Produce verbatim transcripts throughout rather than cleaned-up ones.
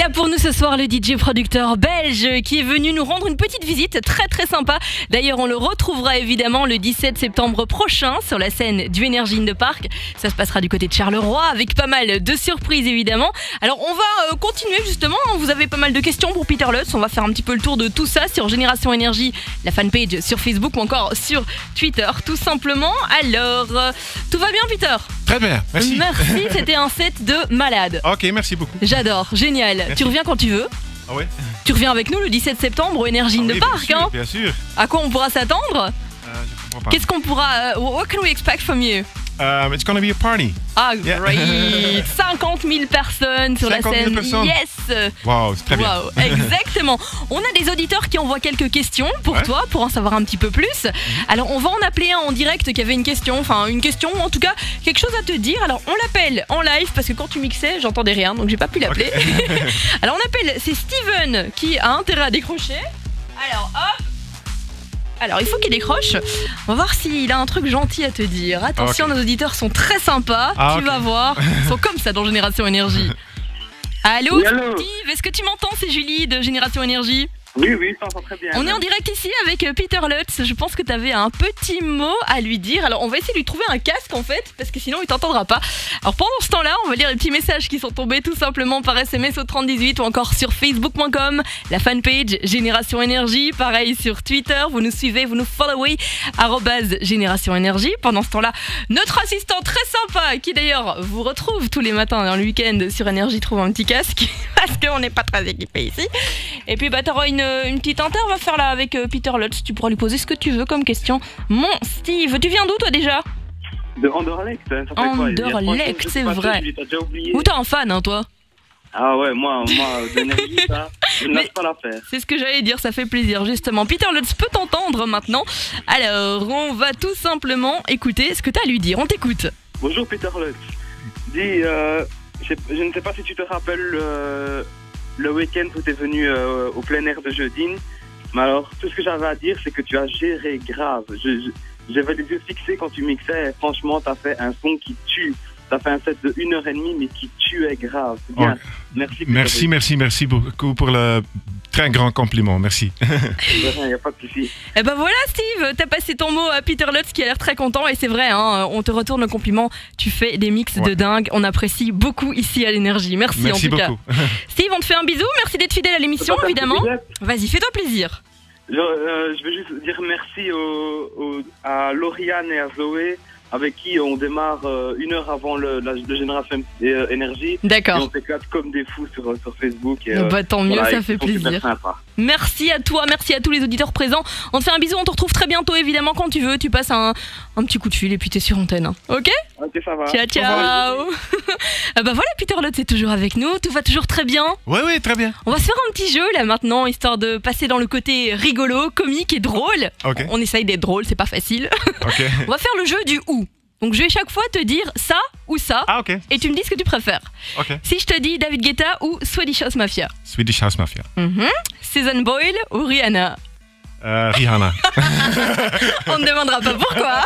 là pour nous ce soir le D J producteur belge qui est venu nous rendre une petite visite très très sympa. D'ailleurs on le retrouvera évidemment le dix-sept septembre prochain sur la scène du Energy in the Park. Ça se passera du côté de Charleroi avec pas mal de surprises évidemment. Alors on va euh, continuer justement, vous avez pas mal de questions pour Peter Lutz. On va faire un petit peu le tour de tout ça sur Génération Énergie, la fanpage sur Facebook ou encore sur Twitter tout simplement. Alors euh, tout va bien Peter? Très bien, merci. Merci, c'était un set de malade. Ok, merci beaucoup. J'adore, génial. Merci. Tu reviens quand tu veux. Ah ouais? Tu reviens avec nous le dix-sept septembre au Energy in Ah the oui, Park. bien sûr, Hein. bien sûr. À quoi on pourra s'attendre? Euh, je comprends pas. Qu'est-ce qu'on pourra... Uh, what can we expect from you? Um, it's gonna be a party. Ah, Yeah. great. cinquante mille personnes sur la cinquante mille scène. personnes. Yes. Wow, c'est très bien. Wow, exactement. On a des auditeurs qui envoient quelques questions pour Ouais. toi, pour en savoir un petit peu plus. Alors, on va en appeler un en direct qui avait une question, enfin une question, ou en tout cas quelque chose à te dire. Alors, on l'appelle en live parce que quand tu mixais, j'entendais rien, donc j'ai pas pu l'appeler. Alors, on appelle, c'est Steven qui a intérêt à décrocher. Alors, hop. Alors, il faut qu'il décroche. On va voir s'il a un truc gentil à te dire. Attention, Ok. nos auditeurs sont très sympas. Ah, tu ok. vas voir. Ils sont comme ça dans Génération Énergie. Allô, Oui, allô. Steve, est-ce que tu m'entends? C'est Julie de Génération Énergie. Oui, oui, ça entend très bien. On est en direct ici avec euh, Peter Lutz. Je pense que tu avais un petit mot à lui dire. Alors, on va essayer de lui trouver un casque en fait, parce que sinon il t'entendra pas. Alors, pendant ce temps-là, on va lire les petits messages qui sont tombés tout simplement par S M S au trente dix-huit ou encore sur facebook point com, la fanpage Génération Énergie. Pareil sur Twitter, vous nous suivez, vous nous followez, arrobase Génération Énergie. Pendant ce temps-là, notre assistant très sympa, qui d'ailleurs vous retrouve tous les matins dans le week-end sur Énergie, trouve un petit casque, parce qu'on n'est pas très équipé ici. Et puis, bah, t'auras une une petite inter va faire là avec euh, Peter Lutz. Tu pourras lui poser ce que tu veux comme question. Mon Steve, tu viens d'où toi déjà? De Anderlecht, hein, ça fait quoi, il y a trois Anderlecht, jours, je c'est sais pas, vrai. Julie, t'as déjà oublié. Ou t'es un fan hein toi? Ah ouais, moi, moi d'énergie, ça, je ne Mais- laisse pas la faire. C'est ce que j'allais dire, ça fait plaisir justement. Peter Lutz peut t'entendre maintenant. Alors on va tout simplement écouter ce que t'as à lui dire. On t'écoute. Bonjour Peter Lutz. Dis, euh, je, je ne sais pas si tu te rappelles euh, le week-end où tu es venu euh, au plein air de Jeudine. Mais alors, tout ce que j'avais à dire, c'est que tu as géré grave. Je, je- j'avais les yeux fixés quand tu mixais. Et franchement, tu as fait un son qui tue. Tu as fait un set de une heure et demie, mais qui tuait grave. C'est bien. Ok. Merci. Peter Merci, Lutz. merci, merci beaucoup pour le très grand compliment. Merci. Il n'y a pas de souci. Et ben voilà Steve, t'as passé ton mot à Peter Lutz qui a l'air très content et c'est vrai, hein, on te retourne le compliment. Tu fais des mix de Ouais. dingue, on apprécie beaucoup ici à l'Énergie. Merci, Merci en tout beaucoup. cas. Steve, on te fait un bisou, merci d'être fidèle à l'émission Pas de évidemment. souci. Vas-y, fais-toi plaisir. Je, euh, je veux juste dire merci au, au- à Lauriane et à Zoé, avec qui on démarre euh, une heure avant le, la de Génération euh, Énergie. Et D'accord. on s'éclate comme des fous sur, sur Facebook. Et, euh, Bah, tant mieux, voilà, ça ils fait sont super plaisir. sympas. Merci à toi, merci à tous les auditeurs présents. On te fait un bisou, on te retrouve très bientôt évidemment quand tu veux. Tu passes un, un petit coup de fil et puis t'es sur antenne. hein. Ok? Ok, ça va. Ciao, Au revoir. ciao. Ah bah voilà, Peter Lutz est toujours avec nous, tout va toujours très bien. Oui, oui, très bien. On va se faire un petit jeu là maintenant, histoire de passer dans le côté rigolo, comique et drôle. Ok. On essaye d'être drôle, c'est pas facile. Ok. On va faire le jeu du ou. Donc je vais chaque fois te dire ça ou ça, Ah, ok. et tu me dis ce que tu préfères. Ok. Si je te dis David Guetta ou Swedish House Mafia. Swedish House Mafia. Mhm. Susan Boyle ou Rihanna. Euh, Rihanna. On ne demandera pas pourquoi.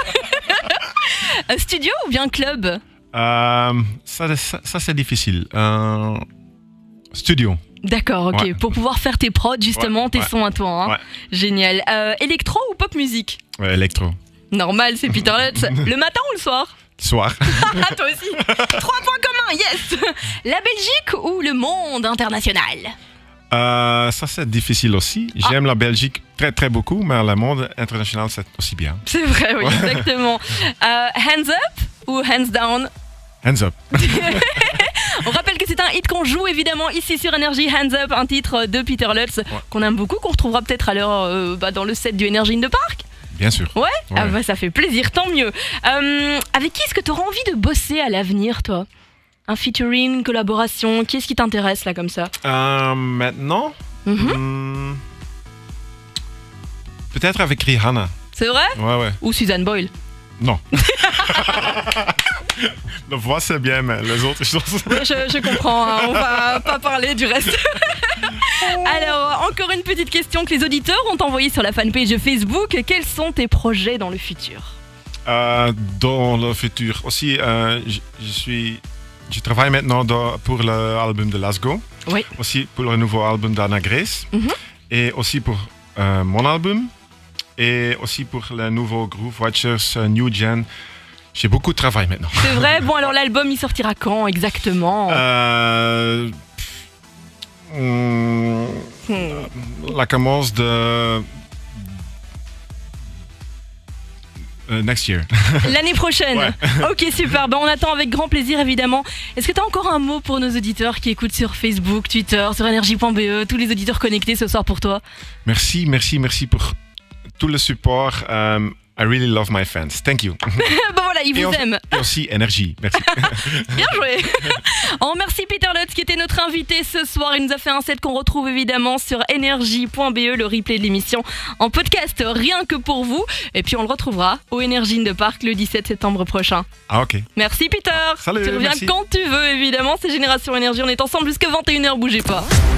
Euh, Studio ou bien club? Euh, ça, ça, ça, c'est difficile. Euh, studio. D'accord, ok. Ouais. Pour pouvoir faire tes prods, justement, Ouais, tes ouais. sons à toi. hein. Ouais. Génial. Euh, électro ou pop musique? Ouais, électro. Normal, c'est Peter Lutz. Le matin ou le soir? Soir. Ah, toi aussi. Trois points communs, yes. La Belgique ou le monde international? Euh, ça, c'est difficile aussi. J'aime la Belgique très, très beaucoup, mais le monde international, c'est aussi bien. C'est vrai, oui, Ouais. exactement. Euh, hands up ou hands down? Hands up. On rappelle que c'est un hit qu'on joue évidemment ici sur Énergie. Hands up, un titre de Peter Lutz qu'on aime beaucoup, qu'on retrouvera peut-être à l'heure euh, bah, dans le set du Energy in the Park. Bien sûr. Ouais, Ouais. Ah bah, ça fait plaisir, tant mieux. Euh, avec qui est-ce que tu auras envie de bosser à l'avenir, toi? Un featuring, une collaboration, qui est-ce qui t'intéresse là comme ça? Euh, maintenant, Mhm. hmm, peut-être avec Rihanna. C'est vrai? Ouais, ouais. Ou Susan Boyle? Non. La voix, c'est bien, mais les autres choses. Ouais, je, je comprends, hein, on va pas parler du reste. Alors, encore une petite question que les auditeurs ont envoyée sur la fanpage Facebook. Quels sont tes projets dans le futur? Euh, dans le futur aussi, euh, je, je suis, je travaille maintenant dans- pour l'album de Lasgo. Oui. Aussi pour le nouveau album d'Anna Grace. Mhm. Et aussi pour euh, mon album. Et aussi pour le nouveau Groove Watchers euh, New Gen. J'ai beaucoup de travail maintenant. C'est vrai. Bon, alors l'album, il sortira quand exactement? Euh, hum, Hmm. La commence de euh, next year. L'année prochaine. Ouais. Ok, super. Ben, on attend avec grand plaisir, évidemment. Est-ce que tu as encore un mot pour nos auditeurs qui écoutent sur Facebook, Twitter, sur énergie point b e, tous les auditeurs connectés ce soir pour toi? Merci, merci, merci pour tout le support. Um, I really love my fans. Thank you. Ben voilà, ils Et vous on- aiment. Et aussi énergie. Merci. Bien joué. On remercie Peter Lutz qui était notre invité ce soir. Il nous a fait un set qu'on retrouve évidemment sur énergie point b e, le replay de l'émission en podcast rien que pour vous. Et puis on le retrouvera au Energy in the Park le dix-sept septembre prochain. Ah ok. Merci Peter. Salut, Tu reviens merci. quand tu veux évidemment. C'est Génération Énergie. On est ensemble jusqu'à vingt et une heures. Bougez pas.